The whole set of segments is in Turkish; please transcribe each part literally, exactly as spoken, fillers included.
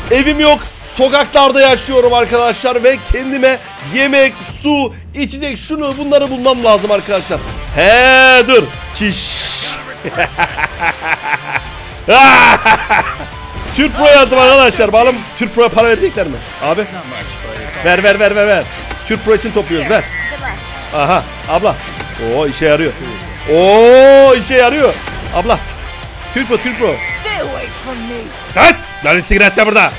Evim yok. Sokaklarda yaşıyorum arkadaşlar ve kendime yemek, su, içecek, şunu bunları bulmam lazım arkadaşlar. He dur. Çiş. Türk Pro yazdım arkadaşlar. Bakalım Türk Pro'ya para verecekler mi? Abi. Ver ver ver ver ver. Türk Pro için topluyoruz, ver. Aha abla. Oo işe yarıyor. Oo işe yarıyor. Abla. Türk Pro, Türk Pro. Kaç! Lan sigaret de burada.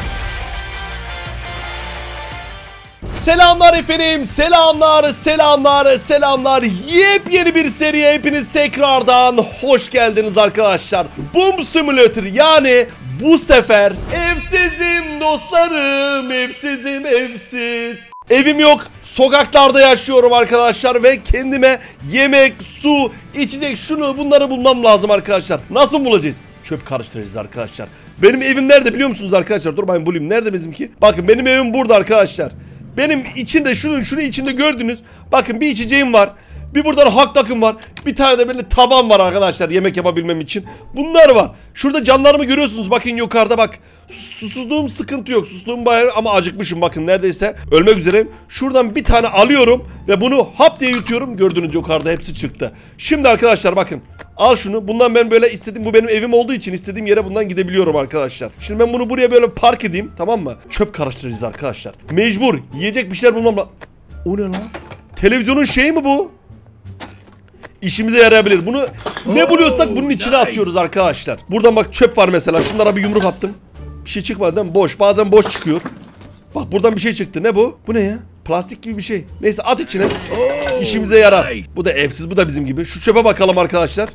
Selamlar efendim, selamlar, selamlar, selamlar. Yepyeni bir seriye hepiniz tekrardan hoş geldiniz arkadaşlar. Boom Simulator, yani bu sefer evsizim dostlarım, evsizim evsiz. Evim yok, sokaklarda yaşıyorum arkadaşlar ve kendime yemek, su, içecek, şunu bunları bulmam lazım arkadaşlar. Nasıl bulacağız? Çöp karıştıracağız arkadaşlar. Benim evim nerede biliyor musunuz arkadaşlar? Dur ben bulayım. Nerede bizimki? Bakın benim evim burada arkadaşlar. Benim içinde şunun şunu içinde gördünüz. Bakın bir içeceğim var. Bir buradan hak takım var. Bir tane de böyle tavan var arkadaşlar yemek yapabilmem için. Bunlar var. Şurada canlarımı görüyorsunuz. Bakın yukarıda bak. Susuzluğum sıkıntı yok. Susuzluğum bayağı ama acıkmışım bakın neredeyse. Ölmek üzereyim. Şuradan bir tane alıyorum ve bunu hap diye yutuyorum. Gördüğünüz yukarıda hepsi çıktı. Şimdi arkadaşlar bakın. Al şunu. Bundan ben böyle istediğim, bu benim evim olduğu için istediğim yere bundan gidebiliyorum arkadaşlar. Şimdi ben bunu buraya böyle park edeyim, tamam mı? Çöp karıştıracağız arkadaşlar. Mecbur yiyecek bir şeyler bulmam lazım. O ne lan? Televizyonun şeyi mi bu? İşimize yarayabilir. Bunu ne buluyorsak bunun içine atıyoruz arkadaşlar. Buradan bak çöp var mesela. Şunlara bir yumruk attım. Bir şey çıkmadı değil mi? Boş. Bazen boş çıkıyor. Bak buradan bir şey çıktı. Ne bu? Bu ne ya? Plastik gibi bir şey. Neyse at içine. İşimize yarar. Bu da evsiz. Bu da bizim gibi. Şu çöpe bakalım arkadaşlar.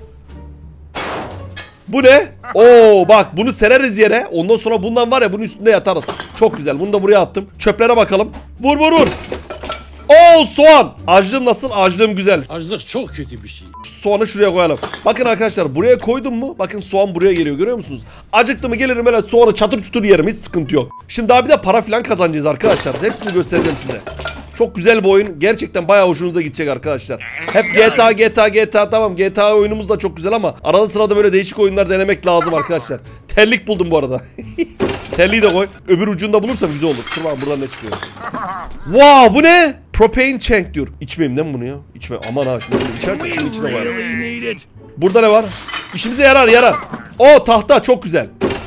Bu ne? Oo bak bunu sereriz yere. Ondan sonra bundan var ya bunun üstünde yatarız. Çok güzel. Bunu da buraya attım. Çöplere bakalım. Vur vur vur. Oo soğan. Açlığım nasıl? Açlığım güzel. Açlık çok kötü bir şey. Soğanı şuraya koyalım. Bakın arkadaşlar buraya koydum mu? Bakın soğan buraya geliyor, görüyor musunuz? Acıktı mı gelirim böyle soğanı çatır çutur yerim, hiç sıkıntı yok. Şimdi daha bir de para falan kazanacağız arkadaşlar. Hepsini göstereceğim size. Çok güzel bir oyun. Gerçekten bayağı hoşunuza gidecek arkadaşlar. Hep G T A, G T A, G T A, tamam G T A oyunumuz da çok güzel ama arada sırada böyle değişik oyunlar denemek lazım arkadaşlar. Terlik buldum bu arada. Terliği de koy. Öbür ucunda bulursam güzel olur. Dur bakalım buradan ne çıkıyor. Wow, bu ne? Propane tank diyor. İçmeyeyim değil mi bunu ya? İçme. Aman ha şimdi bunu içersek bunun içine var. Burada ne var? İşimize yarar yarar. O tahta çok güzel.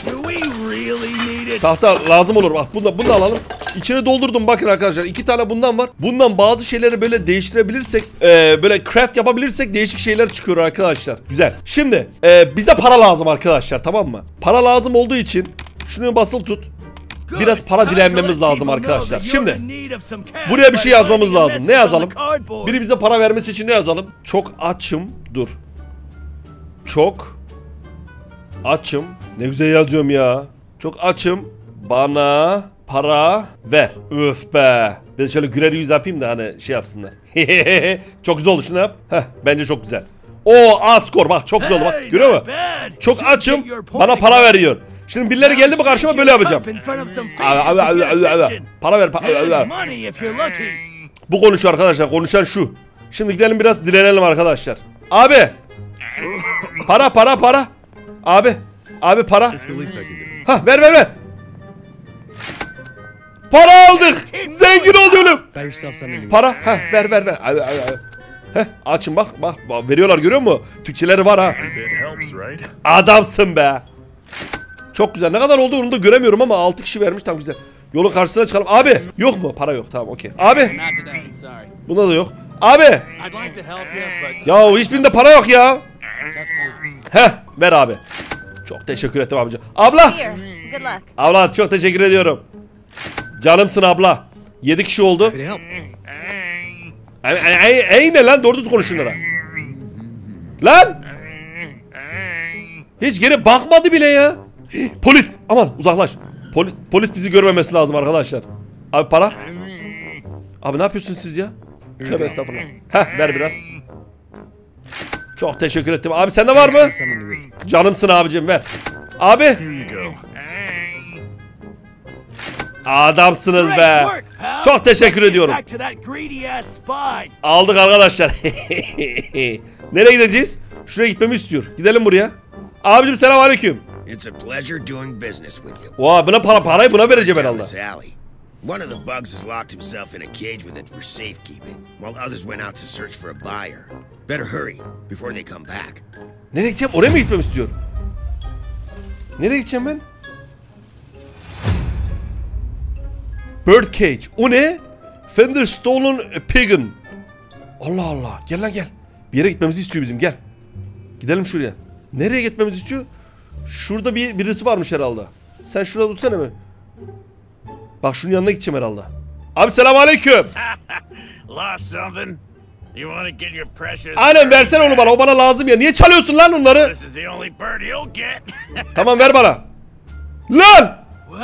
Tahta lazım olur. Bak bunu da, bunu da alalım. İçine doldurdum bakın arkadaşlar. İki tane bundan var. Bundan bazı şeyleri böyle değiştirebilirsek, e, böyle craft yapabilirsek değişik şeyler çıkıyor arkadaşlar. Güzel. Şimdi e, bize para lazım arkadaşlar, tamam mı? Para lazım olduğu için şunu basılı tut. Biraz para dilenmemiz lazım arkadaşlar. Şimdi buraya bir şey yazmamız lazım. Ne yazalım? Biri bize para vermesi için ne yazalım? Çok açım. Dur. Çok açım. Ne güzel yazıyorum ya. Çok açım. Bana para ver. Öf be. Ben şöyle güler yüz yapayım da hani şey yapsınlar. Çok güzel oldu. Şunu yap. Heh, bence çok güzel. Oo az skor. Bak çok güzel oldu. Bak görüyor musun? Çok açım. Bana para veriyor. Şimdi birileri geldi mi karşıma böyle yapacağım. Abi, abi, abi, abi. Para ver. Para ver. Bu konuşuyor arkadaşlar. Konuşan şu. Şimdi gidelim biraz dilenelim arkadaşlar. Abi. Para para para. Abi. Abi para. Ha ver ver ver. Para aldık. Zengin oldum. Para. Ha ver ver ver. Abi, abi, abi. Heh, açın bak, bak bak veriyorlar, görüyor musun? Türkçeleri var ha. Adamsın be. Çok güzel. Ne kadar olduğunu da göremiyorum ama altı kişi vermiş, tam güzel. Yolun karşısına çıkalım. Abi yok mu? Para yok. Tamam okey. Abi. Bunda da yok. Abi. Ya hiçbirinde para yok ya. Heh ver abi. Çok teşekkür ederim amca. Abla. Abla çok teşekkür ediyorum. Canımsın abla. yedi kişi oldu. Ey, ey ne lan, doğru düz konuş şunlara. Lan. Hiç geri bakmadı bile ya. Polis, aman uzaklaş. Poli, polis bizi görmemesi lazım arkadaşlar. Abi para. Abi ne yapıyorsunuz siz ya? Tövbe estağfurullah. Heh ver biraz. Çok teşekkür ettim. Abi sende var mı? Canımsın abicim, ver. Abi. Adamsınız be. Çok teşekkür ediyorum. Aldık arkadaşlar. Nereye gideceğiz? Şuraya gitmemi istiyor. Gidelim buraya. Abicim selamünaleyküm. It's a pleasure doing business with you. Vay, buna para parayı buna vereceğim herhalde. This alley. One of the bugs has locked himself in a cage with it for safekeeping, while others went out to search for a buyer. Better hurry before they come back. Nereye gideceğim? Oraya mı gitmem istiyor? Nereye gideceğim ben? Bird cage. O ne? Fender stolen pigeon. Allah Allah. Gel lan gel. Bir yere gitmemizi istiyor bizim. Gel. Gidelim şuraya. Nereye gitmemizi istiyor? Şurada bir birisi varmış herhalde. Sen şurada dursana mı? Bak şunun yanına gideceğim herhalde. Abi selamünaleyküm. Aynen, versene onu bana. O bana lazım ya. Niye çalıyorsun lan onları? Tamam, ver bana. Lan!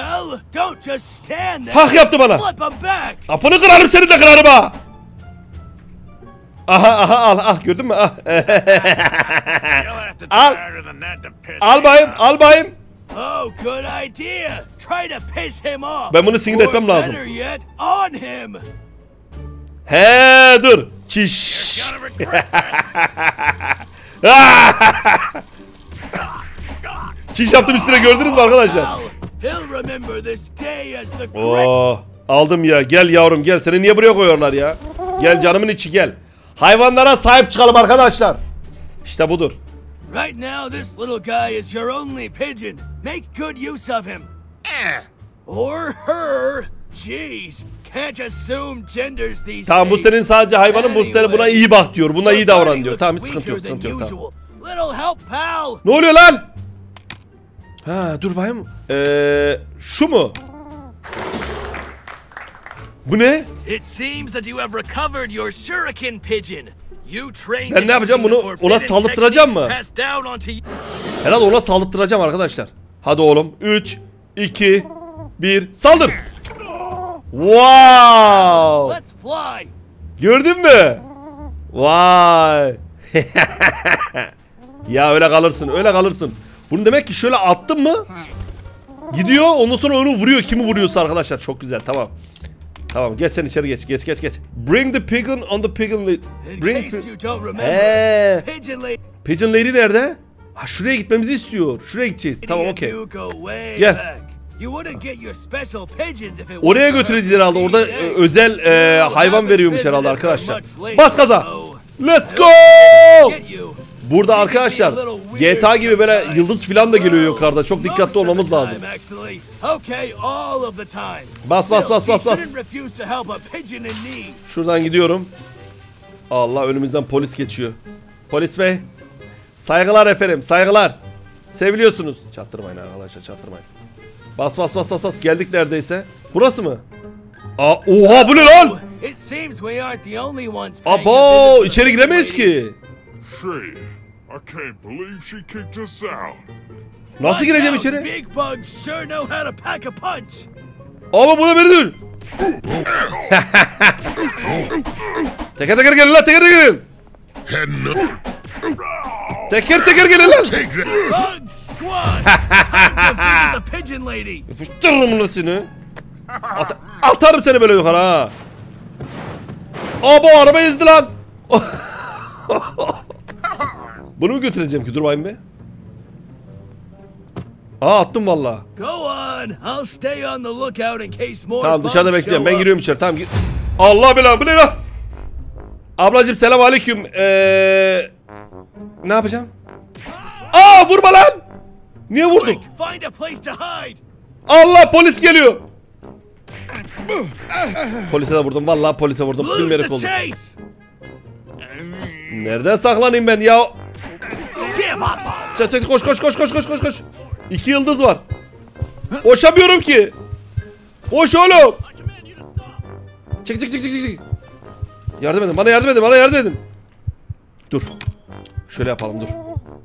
Fak yaptı bana. Kapını kırarım, seni de kırarım ha. Aha aha, al al, gördün mü? Al. Al. Al bayım, al bayım. Oh, good idea. Try to piss him off. Ben bunu sinir etmem lazım. Better yet, on him. He dur. Çiş. Çiş yaptım üstüne, gördünüz mü arkadaşlar? He'll remember this day as the Oo, aldım ya. Gel yavrum gel. Seni niye buraya koyuyorlar ya? Gel canımın içi, gel. Hayvanlara sahip çıkalım arkadaşlar. İşte budur. Right now, this little guy is your only pigeon. Make good use of him. Or her. Jeez, can't assume genders these days. Tamam, bu senin sadece hayvanın, bu senin, buna iyi bak diyor. Buna iyi davran diyor. Tamam, hiç sıkıntı yok, sıkıntı yok, tamam. Little help, pal. Ne oluyor lan? Ha, dur bayım. Eee, şu mu? Bu ne? It seems that you have recovered your shuriken pigeon. You trained. Ben ne yapacağım bunu? Ona saldırtıracağım mı? Herhalde ona saldırtıracağım arkadaşlar. Hadi oğlum. üç, iki, bir, saldır. Wow. Let's fly. Gördün mü? Vay. Ya öyle kalırsın, öyle kalırsın. Bunu demek ki şöyle attım mı gidiyor, ondan sonra onu vuruyor, kimi vuruyorsa arkadaşlar. Çok güzel, tamam. Tamam, geç sen içeri, geç geç geç geç. Bring the pigeon on the pigeon lady. Bring Eee. Pigeon lady nerede? Ha, şuraya gitmemizi istiyor. Şuraya gideceğiz. Tamam, okey. Gel. Oraya götüreceğiz herhalde. Orada e, özel e, hayvan veriyormuş herhalde arkadaşlar. Bas gaza. Let's go. Burada arkadaşlar G T A gibi böyle yıldız filan da geliyor yukarıda. Çok dikkatli olmamız lazım. Bas bas bas bas bas. Şuradan gidiyorum. Allah, önümüzden polis geçiyor. Polis bey. Saygılar efendim, saygılar. Seviliyorsunuz. Çattırmayın arkadaşlar, çattırmayın. Bas bas bas bas bas. Geldik neredeyse. Burası mı? Aa, oha, bu ne lan? Abo, içeri giremeyiz ki. Nasıl gireceğim içeri? Ama bu da beni dur. Teker teker gelin lan, teker teker gelin. Teker teker gelin lan. Yapıştırırım lan seni. At atarım seni böyle yukarı ha. Abo, araba ezdi lan. Bunu mu götüreceğim ki? Dur bakayım be. Aa, attım valla. Tamam, dışarıda bekleyeceğim. Ben giriyorum içeri. Tamam, gir. Allah belanı, bu ne lan? Ablacım selamünaleyküm. Eee ne yapacağım? Aa, vurma lan. Niye vurdun? Allah, polis geliyor. Polise de vurdum. Vallahi polise vurdum. Bilmeyerek oldu. Nereden saklanayım ben ya? Çek çek, koş koş koş koş koş koş koş. İki yıldız var. Koşamıyorum ki. Koş oğlum. Çek çek çek çek çek. Yardım edin, bana yardım edin, bana yardım edin. Dur. Şöyle yapalım, dur.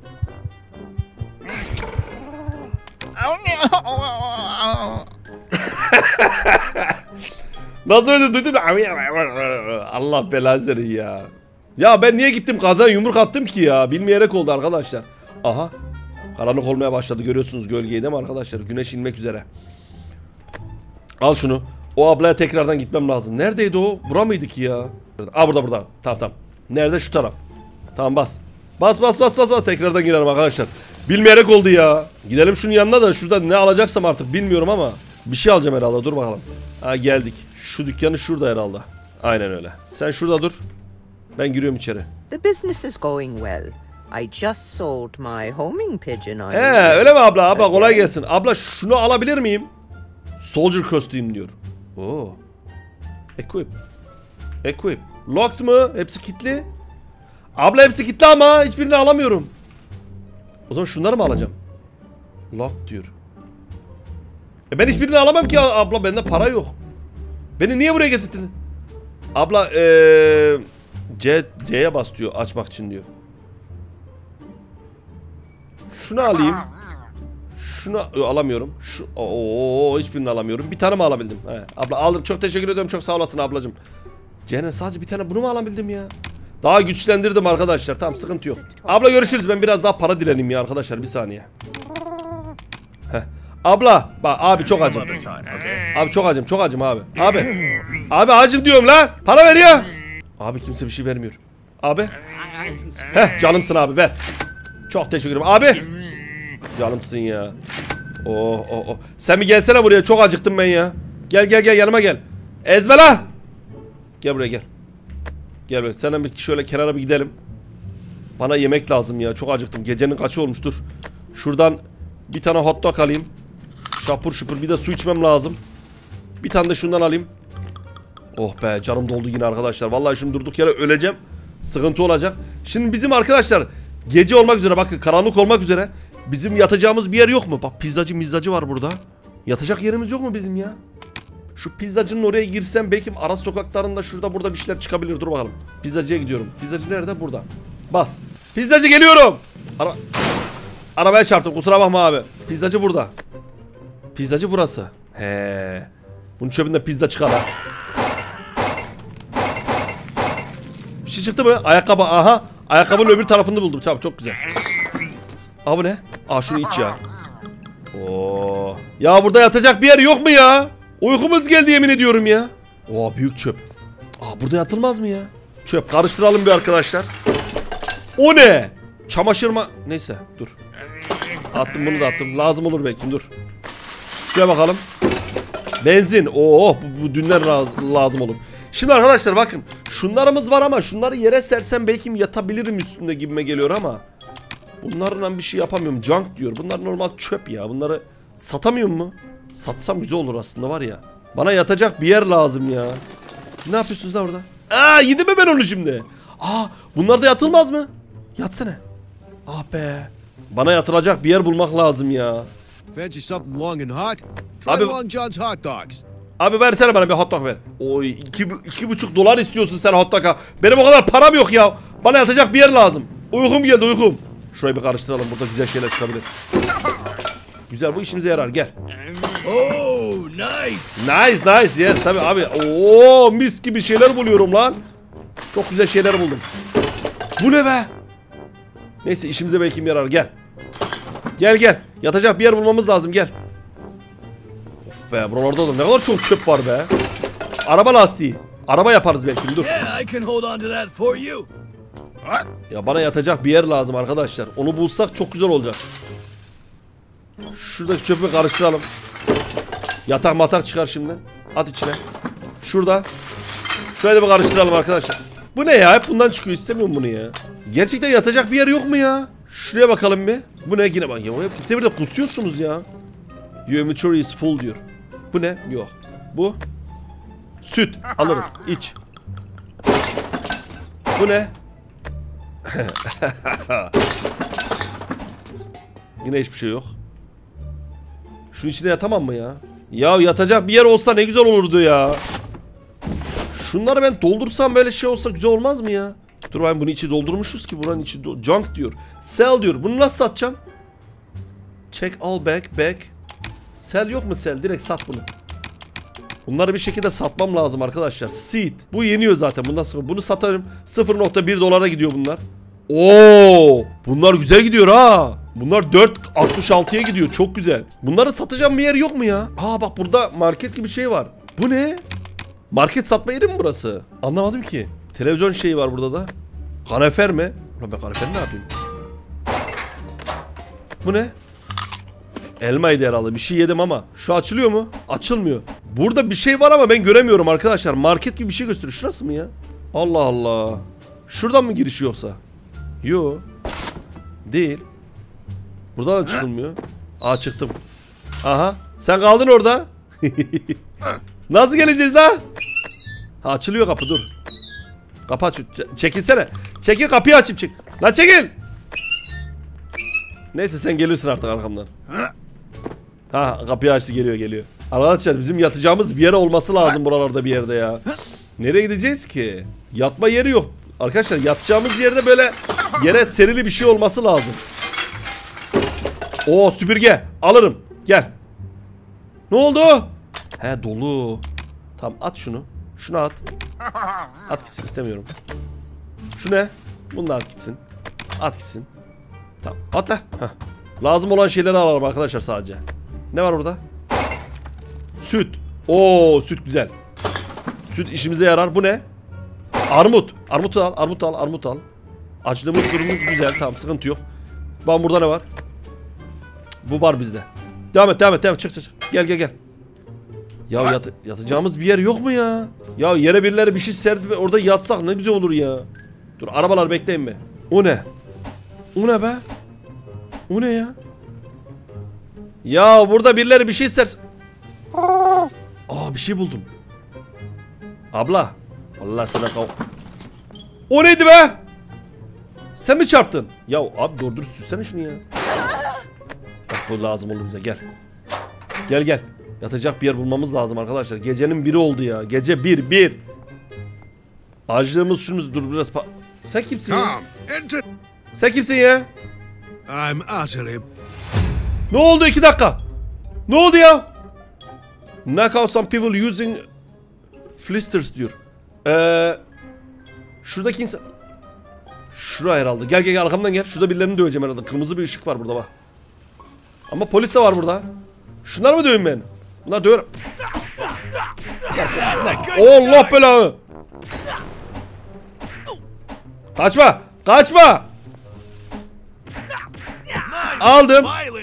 Nasıl öldü, duydun mu? Allah belanı seni ya. Ya ben niye gittim kazan yumruk attım ki ya? Bilmeyerek oldu arkadaşlar. Aha. Karanlık olmaya başladı, görüyorsunuz gölgeyi değil mi arkadaşlar? Güneş inmek üzere. Al şunu. O ablaya tekrardan gitmem lazım. Neredeydi o? Bura mıydı ki ya? Aa, burada burada. Tamam tamam. Nerede? Şu taraf. Tamam, bas. Bas bas bas bas bas. Tekrardan girelim arkadaşlar. Bilmeyerek oldu ya. Gidelim şunun yanına da şurada ne alacaksam artık bilmiyorum ama. Bir şey alacağım herhalde, dur bakalım. Ha geldik. Şu dükkanı şurada herhalde. Aynen öyle. Sen şurada dur. Ben giriyorum içeri. The business is going well. I just sold my homing pigeon on. He öyle mi abla? Abla kolay gelsin. Abla şunu alabilir miyim? Soldier costume diyor. Oo. Equip. Equip. Locked mı? Hepsi kilitli. Abla hepsi kilitli ama hiçbirini alamıyorum. O zaman şunları mı alacağım? Locked diyor. E ben hiçbirini alamam ki abla, bende para yok. Beni niye buraya getirdin? Abla ee, C C'ye bas diyor açmak için diyor. Şunu alayım. Şunu Ö, alamıyorum. Şu Oo hiçbirini alamıyorum. Bir tane mi alabildim? He, abla aldım. Çok teşekkür ediyorum. Çok sağ olasın ablacığım. C'nin sadece bir tane bunu mu alabildim ya? Daha güçlendirdim arkadaşlar. Tamam sıkıntı yok. Abla görüşürüz. Ben biraz daha para dileneyim ya arkadaşlar. Bir saniye. Heh. Abla bak abi çok acım. Abi çok acım, çok acım abi. Abi. Abi acım diyorum lan. Para ver ya. Abi kimse bir şey vermiyor. Abi. Heh canımsın abi ver. Çok teşekkür ederim. Abi. Canımsın ya. Oh oh oh. Sen bir gelsene buraya. Çok acıktım ben ya. Gel gel gel yanıma gel. Ezme lan. Gel buraya gel. Gel buraya. Senden bir şöyle kenara bir gidelim. Bana yemek lazım ya. Çok acıktım. Gecenin kaçı olmuş dur. Şuradan bir tane hot dog alayım. Şapur şupur bir de su içmem lazım. Bir tane de şundan alayım. Oh be canım doldu yine arkadaşlar. Vallahi şimdi durduk yere öleceğim. Sıkıntı olacak. Şimdi bizim arkadaşlar gece olmak üzere, bakın karanlık olmak üzere. Bizim yatacağımız bir yer yok mu? Bak pizzacı mizzacı var burada. Yatacak yerimiz yok mu bizim ya? Şu pizzacının oraya girsem belki ara sokaklarında şurada burada bir şeyler çıkabilir. Dur bakalım. Pizzacıya gidiyorum. Pizzacı nerede? Burada. Bas. Pizzacı geliyorum. Ara Arabaya çarptım kusura bakma abi. Pizzacı burada. Pizzacı burası. He. Bunun çöpünden pizza çıkar ha. Bir şey çıktı mı? Ayakkabı. Aha. Ayakkabının öbür tarafını buldum. Tamam çok güzel. Aa bu ne? Aa şunu iç ya. Oo. Ya burada yatacak bir yer yok mu ya? Uykumuz geldi yemin ediyorum ya. Oo büyük çöp. Aa burada yatılmaz mı ya? Çöp karıştıralım bir arkadaşlar. O ne? Çamaşır mı? Neyse dur. Attım bunu da attım. Lazım olur belki dur. Şuraya bakalım. Benzin. Oo bu, bu dünler lazım olur. Şimdi arkadaşlar bakın. Şunlarımız var ama şunları yere sersem belki yatabilirim üstünde gibime geliyor ama. Bunlarla bir şey yapamıyorum. Junk diyor. Bunlar normal çöp ya. Bunları satamıyor mu? Satsam güzel olur aslında var ya. Bana yatacak bir yer lazım ya. Ne yapıyorsunuz da orada? Aa yedim mi ben onu şimdi? Aa bunlar da yatılmaz mı? Yatsana. Ah be. Bana yatıracak bir yer bulmak lazım ya. Fancy something long and hot? Try Abi- Long John's hot dogs. Abi versene bana bir hot dog ver. Oy iki, iki buçuk dolar istiyorsun sen hot dog'a. Benim o kadar param yok ya. Bana yatacak bir yer lazım. Uykum geldi uykum. Şurayı bir karıştıralım, burada güzel şeyler çıkabilir. Güzel, bu işimize yarar, gel. Oh, nice. Nice nice yes tabi abi. Oo mis gibi şeyler buluyorum lan. Çok güzel şeyler buldum. Bu ne be? Neyse işimize belki yarar, gel. Gel gel. Yatacak bir yer bulmamız lazım, gel. Of be buralarda da ne kadar çok çöp var be. Araba lastiği. Araba yaparız belki, dur. Yeah, I can hold on to that for you. Ya bana yatacak bir yer lazım arkadaşlar. Onu bulsak çok güzel olacak. Şuradaki çöpü karıştıralım. Yatak matak çıkar şimdi. At içine. Şurada. Şurayı da bir karıştıralım arkadaşlar. Bu ne ya? Hep bundan çıkıyor. İstemiyorum bunu ya. Gerçekten yatacak bir yer yok mu ya? Şuraya bakalım bir. Bu ne? Yine bak ya. Hep de kusuyorsunuz ya. Your inventory is full diyor. Bu ne? Yok. Bu. Süt. Alırım. İç. Bu ne? Yine hiçbir şey yok. Şunun içine yatamam mı ya? Ya yatacak bir yer olsa ne güzel olurdu ya. Şunları ben doldursam böyle şey olsa güzel olmaz mı ya? Dur ben bunu içi doldurmuşuz ki buranın içi junk diyor. Sell diyor. Bunu nasıl satacağım? Check all back back. Sell yok mu sell? Direkt sat bunu. Bunları bir şekilde satmam lazım arkadaşlar. Seed. Bu yeniyor zaten. Bundan sonra bunu satarım. sıfır nokta bir dolara gidiyor bunlar. Oo! Bunlar güzel gidiyor ha. Bunlar dört altmış altıya gidiyor. Çok güzel. Bunları satacağım bir yer yok mu ya? Aa bak burada market gibi şey var. Bu ne? Market satma yeri mi burası? Anlamadım ki. Televizyon şeyi var burada da. Kalefer mi? Ulan ben kalefer ne yapayım? Bu ne? Elmaydı herhalde. Bir şey yedim ama. Şu açılıyor mu? Açılmıyor. Burada bir şey var ama ben göremiyorum arkadaşlar. Market gibi bir şey gösteriyor. Şurası mı ya? Allah Allah. Şuradan mı giriş yoksa? Yo. Değil. Buradan da çıkılmıyor. Aa çıktım. Aha. Sen kaldın orada. Nasıl geleceğiz lan? Ha açılıyor kapı, dur. Kapı aç. Çekilsene. Çekil, kapıyı açayım, çek. Lan çekil. Neyse sen gelirsin artık arkamdan. Ha kapıyı açtı, geliyor geliyor. Arkadaşlar bizim yatacağımız bir yer olması lazım buralarda bir yerde ya. Nereye gideceğiz ki? Yatma yeri yok. Arkadaşlar yatacağımız yerde böyle yere serili bir şey olması lazım. Oo süpürge alırım. Gel. Ne oldu? He dolu. Tamam at şunu. Şunu at. At gitsin, istemiyorum. Şu ne? Bunu da at gitsin. At gitsin. Tamam at da. Heh. Lazım olan şeyleri alalım arkadaşlar sadece. Ne var burada? Süt. Oo süt güzel. Süt işimize yarar. Bu ne? Armut. Armut al, armut al, armut al. Açtığımız durumumuz güzel. Tamam sıkıntı yok. Bak burada ne var? Bu var bizde. Devam et, devam et, devam et. Çık çık çık. Gel gel gel. Ya yat yatacağımız bir yer yok mu ya? Ya yere birileri bir şey serdi ve orada yatsak ne güzel olur ya. Dur arabalar bekleyin mi? O ne? O ne be? O ne ya? Ya burada birileri bir şey ser. Aa bir şey buldum. Abla. Allah sana kav. O neydi be? Sen mi çarptın? Ya abi doğru dürüst sürsene şunu ya. Bak bu lazım olur bize, gel. Gel gel. Yatacak bir yer bulmamız lazım arkadaşlar. Gecenin biri oldu ya. Gece bir bir. Açlığımız şunumuz, dur biraz pa... Sen kimsin ya? Sen kimsin ya? I'm utterly... Ne oldu iki dakika? Ne oldu ya? Knock out some people using flisters diyor. Eee şuradaki insan. Şura herhalde. Gel gel gel arkamdan gel. Şurada birilerini döveceğim herhalde. Kırmızı bir ışık var burada bak. Ama polis de var burada. Şunları mı döveyim ben? Bunlar döver. Allah belanı. Kaçma. Kaçma. Aldım.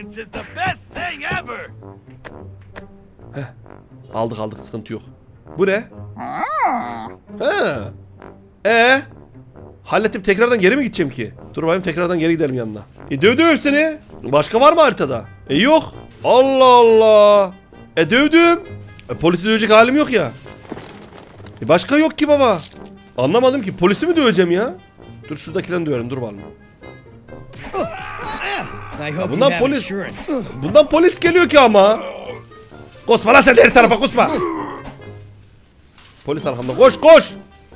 Heh. Aldık aldık, sıkıntı yok. Bu ne? He. Ee? Hallettim, tekrardan geri mi gideceğim ki? Dur bakayım, tekrardan geri gidelim yanına. E dövdüm hepsini. Başka var mı haritada? E yok. Allah Allah. E dövdüm. E polisi dövecek halim yok ya. E başka yok ki baba. Anlamadım ki, polisi mi döveceğim ya? Dur şuradakilerini döverim, dur bakalım. Ya bundan polis. Bundan polis geliyor ki ama. Kusma lan sen de her tarafa, kusma. Polis arkamda, koş koş.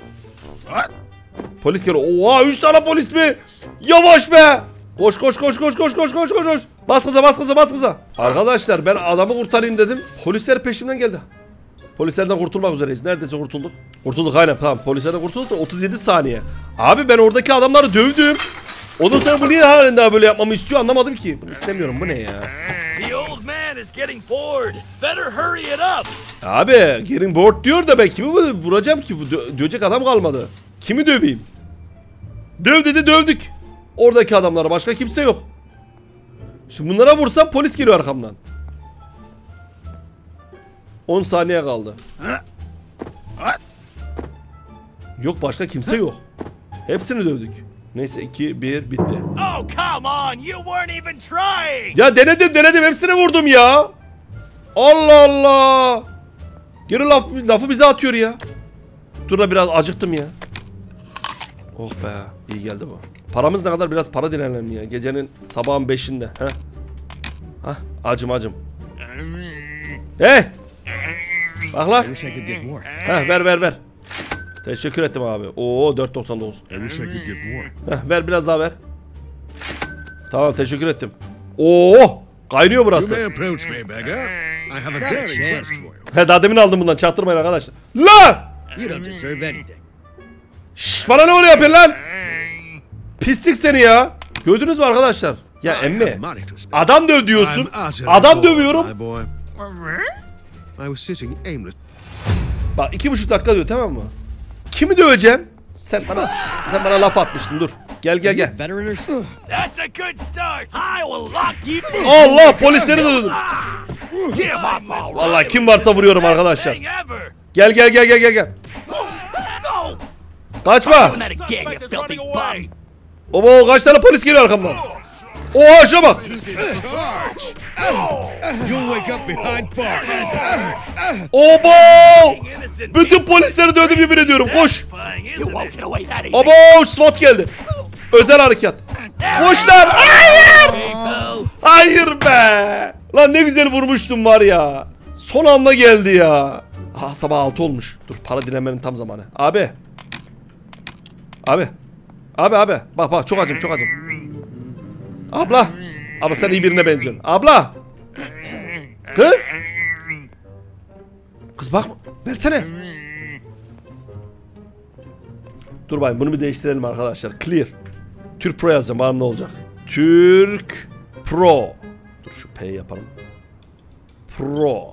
Polis geliyor. Oha üç tane polis mi? Yavaş be. Koş koş koş koş koş koş koş koş koş. Bas kıza bas kıza bas kıza. Arkadaşlar ben adamı kurtarayım dedim. Polisler peşimden geldi. Polislerden kurtulmak üzereyiz. Neredeyse kurtulduk. Kurtulduk aynen, tamam. Polislerden kurtulduk da otuz yedi saniye. Abi ben oradaki adamları dövdüm. Ondan sonra bu niye halen daha böyle yapmamı istiyor anlamadım ki. Bunu istemiyorum, bu ne ya? Abi getting bored diyor da ben kimi vuracağım ki? Dö dövecek adam kalmadı. Kimi döveyim? Döv dedi, dövdük. Oradaki adamlara, başka kimse yok. Şimdi bunlara vursam polis geliyor arkamdan. on saniye kaldı. Yok başka kimse yok. Hepsini dövdük. Neyse iki bir bitti. Oh, come on. You weren't even trying. Ya denedim denedim, hepsini vurdum ya. Allah Allah. Geri laf, lafı bize atıyor ya. Dur da biraz acıktım ya. Oh be, iyi geldi bu. Paramız ne kadar, biraz para dilenelim ya. Gecenin sabahın beşinde. Heh. Hah, acım acım. Hey. Bak lan. Heh, ver ver ver. Teşekkür ettim abi. Oo dört doksan dokuz. Heh, ver biraz daha ver. Tamam teşekkür ettim. Oo kaynıyor burası. He daha demin aldım bundan, çaktırmayın arkadaşlar. Lan! Şşş, bana ne oluyor yapıyorsun lan? Pislik seni ya. Gördünüz mü arkadaşlar? Ya emmi, adam döv diyorsun. Adam dövüyorum. Bak iki buçuk dakika diyor, tamam mı? Kimi döveceğim? Sen bana, sen bana laf atmıştın, dur. Gel gel gel. Veteran or something? That's a good start. I will lock you. Allah, polisleri durdurdum. Give up all. Vallahi kim varsa vuruyorum arkadaşlar. Thing ever. Gel gel gel gel gel gel. No. Kaçma. That again, you filthy bum. Obo, kaç tane polis geliyor arkamdan. Oha, şuna bak. Charge! You'll wake up behind bars. Obo. Innocent Bütün polisleri dövdüm, yemin ediyorum. Koş. satisfying, isn't it? You won't get away that easy. Obo, SWAT geldi. Özel harekat. Koş lan. Hayır. People. Hayır be. Lan ne güzel vurmuştum var ya. Son anda geldi ya. Ha, sabah altı olmuş. Dur, para dilenmenin tam zamanı. Abi. Abi. Abi abi. Bak bak, çok acım çok acım. Abla. Abla, sen iyi birine benziyorsun. Abla. Kız. Kız bak. Versene. Dur bayım, bunu bir değiştirelim arkadaşlar. Clear. Türk Pro yazacağım. Bakalım ne olacak. Türk Pro. Dur şu P'yi yapalım. Pro.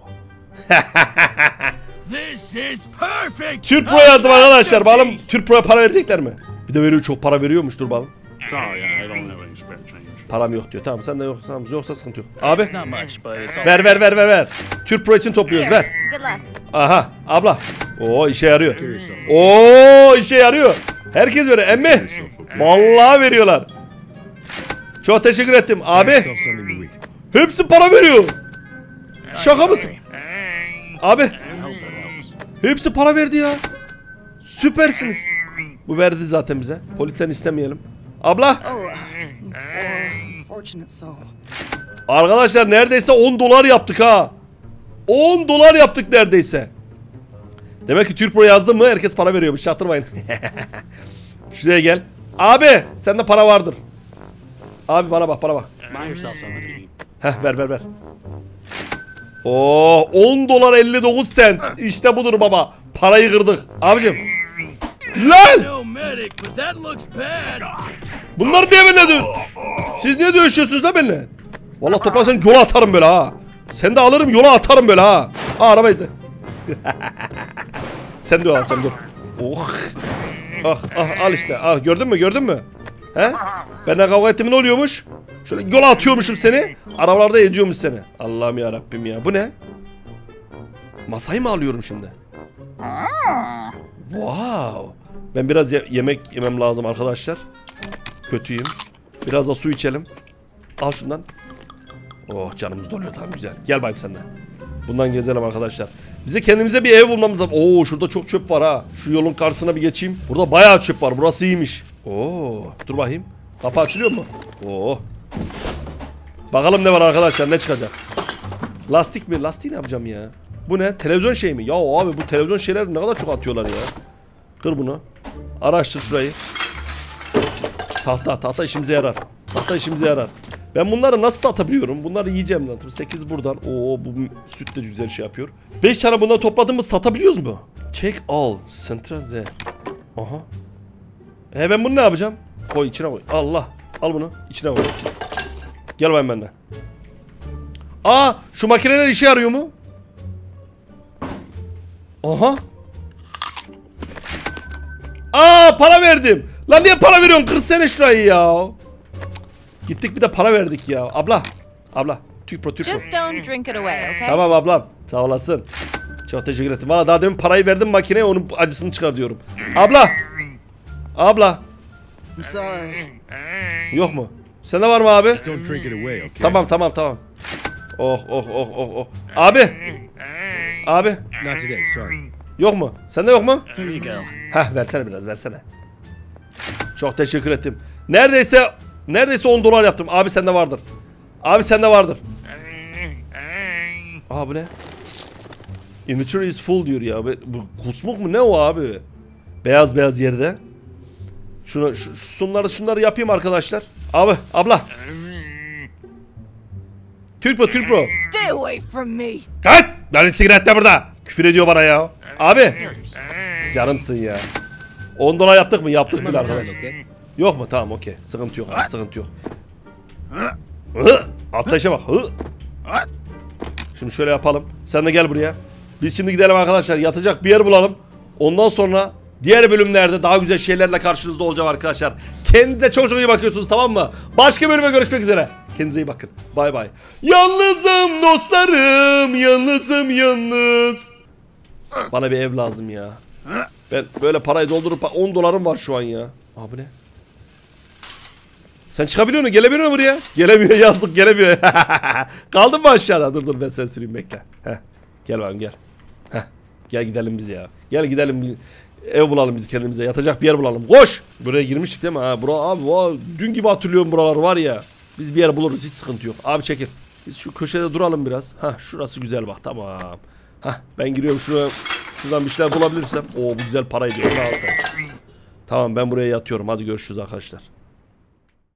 This is perfect. Türk Pro yazdım arkadaşlar. Bakalım Türk Pro'ya para verecekler mi? Bir de veriyor, çok para veriyormuş. Dur bakalım. Sorry, I don't have any spare change. Param yok diyor. Tamam, sen de yok. Tamam, yoksa sıkıntı yok. Abi. It's not much, but it's all. Ver ver ver ver ver. Türk Pro için topluyoruz, ver. Good luck. Aha, abla. Oo, işe yarıyor. Oo, işe yarıyor. Herkes veriyor. Emmi. Vallahi veriyorlar. Çok teşekkür ettim abi. Yourself something to eat. Hepsi para veriyor. Şaka mısın? Abi. Hepsi para verdi ya. Süpersiniz. Bu verdi zaten bize. Polisten istemeyelim. Abla. Oh, poor, fortunate soul. Arkadaşlar neredeyse on dolar yaptık ha. on dolar yaptık neredeyse. Demek ki Türk Pro yazdım mı herkes para veriyormuş. Çaktırmayın. Şuraya gel. Abi sende para vardır. Abi bana bak, bana bak. Buy yourself something to eat. Heh, ver ver ver. Oo, on dolar elli dokuz sent. İşte budur baba. Parayı kırdık. Abicim. Lan! No medic, but that looks bad. Bunlar niye benimle dövüyor? Siz niye dövüşüyorsunuz da benimle? Vallahi toplasam yola atarım böyle ha. Sen de alırım, yola atarım böyle ha. Aa, araba izle. Sen de alacağım, dur. Oh. Ah ah, al işte. Al, gördün mü gördün mü? He? Benimle kavga ettim, ne oluyormuş? Şöyle yola atıyormuşum seni. Arabalarda eziyormuş seni. Allah'ım ya Rabbim ya. Bu ne? Masayı mı alıyorum şimdi? Wow. Ben biraz ye yemek yemem lazım arkadaşlar. Kötüyüm. Biraz da su içelim. Al şundan. Oh, canımız doluyor, tamam güzel. Gel bayım sen de. Bundan gezelim arkadaşlar. Bize kendimize bir ev bulmamız lazım. Oo, şurada çok çöp var ha. Şu yolun karşısına bir geçeyim. Burada bayağı çöp var. Burası iyiymiş. Oo, dur bakayım. Kapı açılıyor mu? Oo. Bakalım ne var arkadaşlar, ne çıkacak? Lastik mi? Lastiği ne yapacağım ya? Bu ne? Televizyon şey mi? Ya abi, bu televizyon şeyler ne kadar çok atıyorlar ya. Kır bunu. Araştır şurayı. Tahta, tahta işimize yarar. Tahta işimize yarar. Ben bunları nasıl satabiliyorum? Bunları yiyeceğim lan. sekiz buradan. Oo, bu süt de güzel şey yapıyor. beş tane bundan topladım mı satabiliyoruz mu? Check all. Central re. Aha. E ben bunu ne yapacağım? Koy içine koy. Allah. Al bunu. İçine koy. Gel bayım benimle. Aa, şu makineler işe yarıyor mu? Aha. Aa, para verdim. Lan niye para veriyorsun? Kırsana şurayı ya. Cık. Gittik bir de para verdik ya. Abla. Abla. Türk Pro, Türk Pro. Just don't drink it away, okay? Tamam ablam. Sağ olasın. Çok teşekkür ederim. Valla daha demin parayı verdim makineye, onun acısını çıkar diyorum. Abla. Abla. I'm sorry. Yok mu? Sende var mı abi? Don't drink it away, okay? Tamam tamam tamam. Oh oh oh oh oh. Abi. Abi. Not today, sorry. Yok mu? Sende yok mu? Here you go. Heh, versene biraz, versene. Çok teşekkür ettim. Neredeyse neredeyse on dolar yaptım. Abi sende vardır. Abi sende vardır. Aa, bu ne? Inventory is full diyor ya. Bu kusmuk mu ne o abi? Beyaz beyaz yerde. Şunu şu, şunları şunları yapayım arkadaşlar. Abi, abla. Türk Pro, Türk Pro. Stay away from me. Kaç! Lan sigaret de burada. Küfür ediyor bana ya. Abi. Canımsın ya. on dolar yaptık mı? Yaptık bile arkadaş. Yok mu? Tamam, okey. Sıkıntı yok abi, sıkıntı yok. Hı! Ateşe bak. Hı! Şimdi şöyle yapalım. Sen de gel buraya. Biz şimdi gidelim arkadaşlar. Yatacak bir yer bulalım. Ondan sonra Diğer bölümlerde daha güzel şeylerle karşınızda olacağım arkadaşlar. Kendinize çok çok iyi bakıyorsunuz, tamam mı? Başka bölüme görüşmek üzere. Kendinize iyi bakın. Bay bay. Yalnızım dostlarım. Yalnızım yalnız. Bana bir ev lazım ya. Ben böyle parayı doldurup on dolarım var şu an ya. Abi ne? Sen çıkabiliyor musun? Gelebiliyor musun buraya? Gelemiyor, yazdık, gelemiyor. Kaldın mı aşağıda? Dur dur ben sen süreyim, bekle. Heh. Gel bakalım gel. Heh. Gel gidelim biz ya. Gel gidelim. Ev bulalım biz kendimize. Yatacak bir yer bulalım. Koş! Buraya girmiştik değil mi? Ha, bura abi o, dün gibi hatırlıyorum buralar var ya. Biz bir yer buluruz, hiç sıkıntı yok. Abi çekil. Biz şu köşede duralım biraz. Hah, şurası güzel bak, tamam. Hah, ben giriyorum şuraya. Şuradan bir şeyler bulabilirsem. Oo, bu güzel para ediyor. Tamam ben buraya yatıyorum. Hadi görüşürüz arkadaşlar.